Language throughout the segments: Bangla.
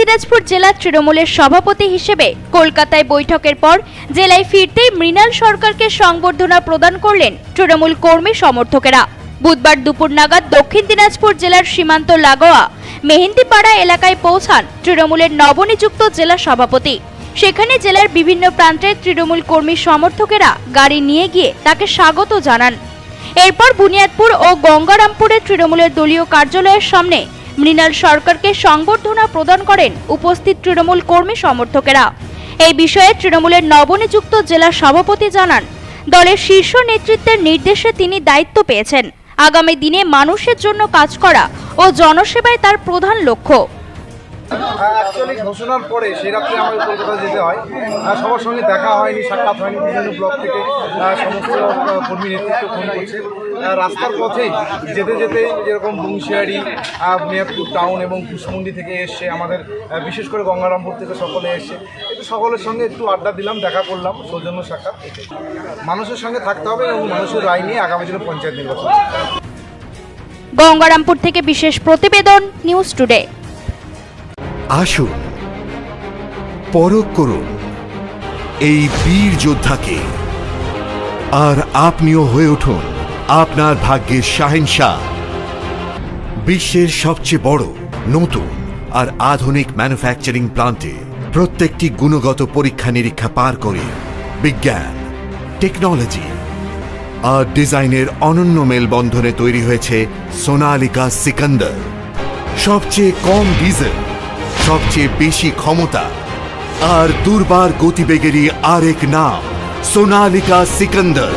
দিনাজপুর জেলা তৃণমূলের সভাপতি হিসেবে কলকাতায় বৈঠকের পর জেলায় ফিরতেই মৃণাল সরকারকে সংবর্ধনা প্রদান করলেন তৃণমূল কর্মী সমর্থকেরা। বুধবার দুপুর নাগাদ দক্ষিণ দিনাজপুর জেলার সীমান্ত লাগোয়া মেহেন্দিপাড়া এলাকায় পৌঁছান তৃণমূলের নবনিযুক্ত জেলা সভাপতি। সেখানে জেলার বিভিন্ন প্রান্তের তৃণমূল কর্মী সমর্থকেরা গাড়ি নিয়ে গিয়ে তাকে স্বাগত জানান। এরপর বুনিয়াদপুর ও গঙ্গারামপুরের তৃণমূলের দলীয় কার্যালয়ের সামনে মৃণাল সরকারকে সংবর্ধনা প্রদান করেন উপস্থিত তৃণমূল কর্মী সমর্থকেরা। এই বিষয়ে তৃণমূলের নবনিযুক্ত জেলা সভাপতি জানান, দলের শীর্ষ নেতৃত্বের নির্দেশে তিনি দায়িত্ব পেয়েছেন। আগামী দিনে মানুষের জন্য কাজ করা ও জনসেবায় তার প্রধান লক্ষ্য। অ্যাকচুয়ালি ঘোষণার পরে সেই রাত্রে আমাকে কলকাতা যেতে হয়, সবার সঙ্গে দেখা হয়নি, সাক্ষাৎ হয়নি। বিভিন্ন ব্লক থেকে সমস্ত কর্মী নেতৃত্ব ফোন করছে। রাস্তার পথেই যেতে যেতে যেরকম বংশিয়ারি, বুনিয়াদপুর টাউন এবং কুশমন্ডি থেকে এসছে, আমাদের বিশেষ করে গঙ্গারামপুর থেকে সকলে এসছে। একটু সকলের সঙ্গে একটু আড্ডা দিলাম, দেখা করলাম, সৌজন্য সাক্ষাৎ। মানুষের সঙ্গে থাকতে হবে এবং মানুষের রায় নিয়ে আগামী দিনে পঞ্চায়েত নির্বাচন। গঙ্গারামপুর থেকে বিশেষ প্রতিবেদন, নিউজ টুডে। আসুন, পরখ করুন এই বীর যোদ্ধাকে, আর আপনিও হয়ে উঠুন আপনার ভাগ্যের শাহেনশাহ। বিশ্বের সবচেয়ে বড়, নতুন আর আধুনিক ম্যানুফ্যাকচারিং প্লান্টে প্রত্যেকটি গুণগত পরীক্ষা নিরীক্ষা পার করে বিজ্ঞান, টেকনোলজি আর ডিজাইনের অনন্য মেলবন্ধনে তৈরি হয়েছে সোনালিকা সিকান্দার। সবচেয়ে কম ডিজেল, সবচেয়ে বেশি ক্ষমতা আর দুর্বার গতিবেগেরই আরেক নাম সোনালিকা সিকান্দার।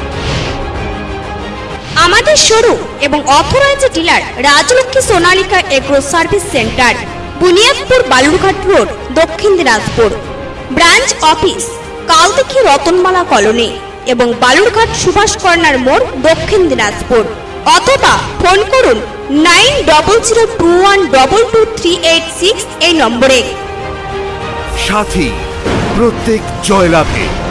আমাদের শোরুম এবং authorised dealer Rajlakshmi Sonalika agro service centre, Buniadpur Balurghat road, Dakshin Dinajpur. Branch office Kaldighi Ratanmala colony এবং বালুরঘাট সুভাষ কর্নার মোড়, দক্ষিণ দিনাজপুর। অথবা ফোন করুন 9002122386 এই নম্বরে। সাথী, প্রত্যেক জয়লাভে।